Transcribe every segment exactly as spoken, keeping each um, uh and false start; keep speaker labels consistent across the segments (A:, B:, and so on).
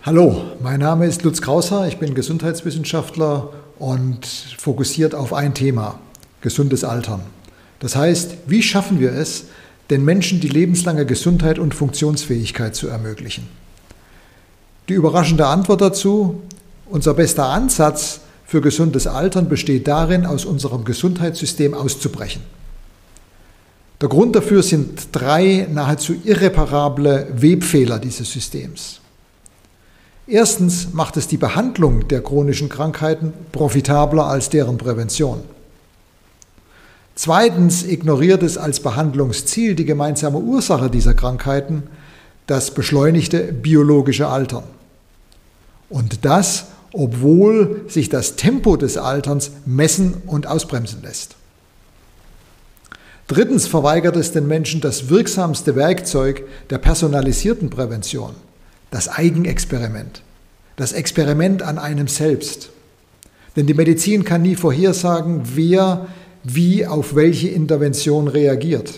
A: Hallo, mein Name ist Lutz Krauser, ich bin Gesundheitswissenschaftler und fokussiert auf ein Thema, gesundes Altern. Das heißt, wie schaffen wir es, den Menschen die lebenslange Gesundheit und Funktionsfähigkeit zu ermöglichen? Die überraschende Antwort dazu: Unser bester Ansatz für gesundes Altern besteht darin, aus unserem Gesundheitssystem auszubrechen. Der Grund dafür sind drei nahezu irreparable Webfehler dieses Systems. Erstens macht es die Behandlung der chronischen Krankheiten profitabler als deren Prävention. Zweitens ignoriert es als Behandlungsziel die gemeinsame Ursache dieser Krankheiten, das beschleunigte biologische Altern. Und das, obwohl sich das Tempo des Alterns messen und ausbremsen lässt. Drittens verweigert es den Menschen das wirksamste Werkzeug der personalisierten Prävention: das Eigenexperiment, das Experiment an einem selbst. Denn die Medizin kann nie vorhersagen, wer wie auf welche Intervention reagiert.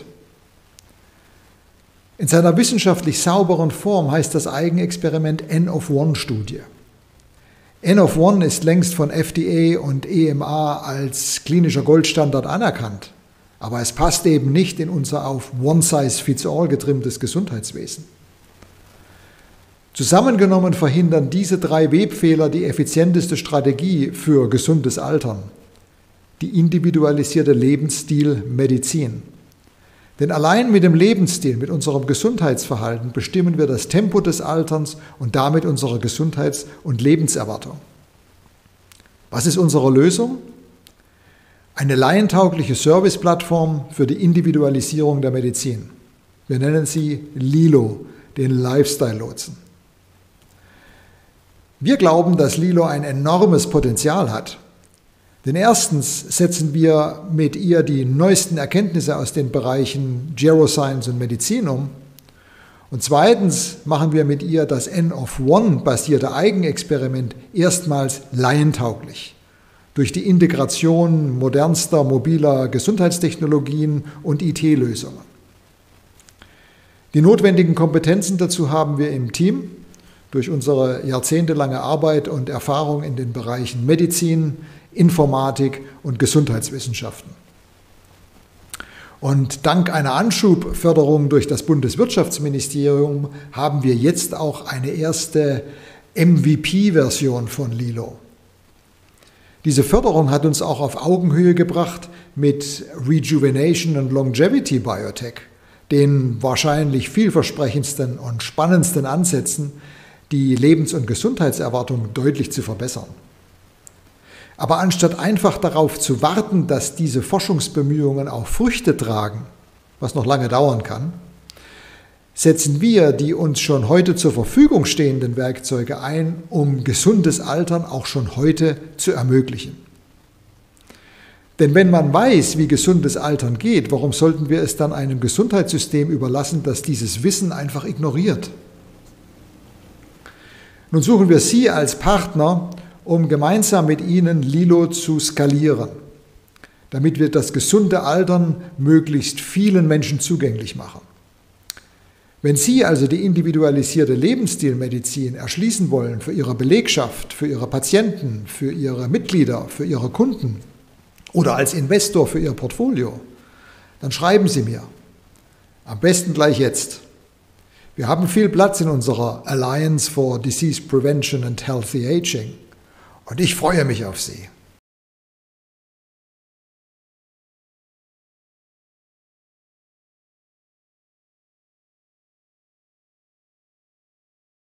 A: In seiner wissenschaftlich sauberen Form heißt das Eigenexperiment N-of-One-Studie. N of One ist längst von F D A und E M A als klinischer Goldstandard anerkannt, aber es passt eben nicht in unser auf One-Size-Fits-All getrimmtes Gesundheitswesen. Zusammengenommen verhindern diese drei Webfehler die effizienteste Strategie für gesundes Altern: die individualisierte Lebensstilmedizin. Denn allein mit dem Lebensstil, mit unserem Gesundheitsverhalten bestimmen wir das Tempo des Alterns und damit unsere Gesundheits- und Lebenserwartung. Was ist unsere Lösung? Eine laientaugliche Serviceplattform für die Individualisierung der Medizin. Wir nennen sie Lilo, den Lifestyle-Lotsen. Wir glauben, dass Lilo ein enormes Potenzial hat. Denn erstens setzen wir mit ihr die neuesten Erkenntnisse aus den Bereichen Geroscience und Medizin um. Und zweitens machen wir mit ihr das N-of-One-basierte Eigenexperiment erstmals laientauglich durch die Integration modernster mobiler Gesundheitstechnologien und I T-Lösungen. Die notwendigen Kompetenzen dazu haben wir im Team durch unsere jahrzehntelange Arbeit und Erfahrung in den Bereichen Medizin, Informatik und Gesundheitswissenschaften. Und dank einer Anschubförderung durch das Bundeswirtschaftsministerium haben wir jetzt auch eine erste M V P-Version von Lilo. Diese Förderung hat uns auch auf Augenhöhe gebracht mit Rejuvenation und Longevity Biotech, den wahrscheinlich vielversprechendsten und spannendsten Ansätzen, die Lebens- und Gesundheitserwartung deutlich zu verbessern. Aber anstatt einfach darauf zu warten, dass diese Forschungsbemühungen auch Früchte tragen, was noch lange dauern kann, setzen wir die uns schon heute zur Verfügung stehenden Werkzeuge ein, um gesundes Altern auch schon heute zu ermöglichen. Denn wenn man weiß, wie gesundes Altern geht, warum sollten wir es dann einem Gesundheitssystem überlassen, das dieses Wissen einfach ignoriert? Nun suchen wir Sie als Partner, um gemeinsam mit Ihnen Lilo zu skalieren, damit wir das gesunde Altern möglichst vielen Menschen zugänglich machen. Wenn Sie also die individualisierte Lebensstilmedizin erschließen wollen für Ihre Belegschaft, für Ihre Patienten, für Ihre Mitglieder, für Ihre Kunden oder als Investor für Ihr Portfolio, dann schreiben Sie mir. Am besten gleich jetzt. Wir haben viel Platz in unserer Alliance for Disease Prevention and Healthy Aging und ich freue mich auf Sie.